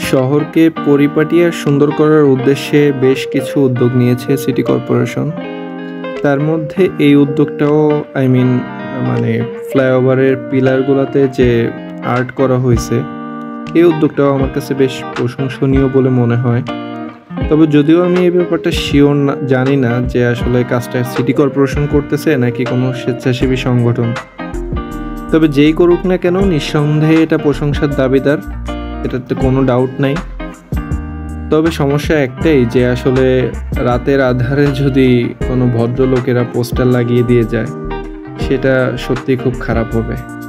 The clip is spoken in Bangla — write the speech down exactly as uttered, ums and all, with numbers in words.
শহরকে পরিপাটি আর সুন্দর করার উদ্দেশ্যে বেশ কিছু উদ্যোগ নিয়েছে সিটি কর্পোরেশন। তার মধ্যে এই উদ্যোগটাও আই মিন মানে ফ্লাইওভারের পিলারগুলোতে যে আর্ট করা হয়েছে, এই উদ্যোগটাও আমার কাছে বেশ প্রশংসনীয় বলে মনে হয়। তবে যদিও আমি এই ব্যাপারটা শিওর না জানি না যে আসলে কাজটা সিটি কর্পোরেশন করতেছে নাকি কোনো স্বেচ্ছাসেবী সংগঠন। তবে যেই করুক না কেন, নিঃসন্দেহে এটা প্রশংসার দাবিদার, এটাতে কোনো ডাউট নাই। তবে সমস্যা একটাই যে আসলে রাতের আধারে যদি কোনো ভদ্রলোকেরা পোস্টার লাগিয়ে দিয়ে যায়, সেটা সত্যি খুব খারাপ হবে।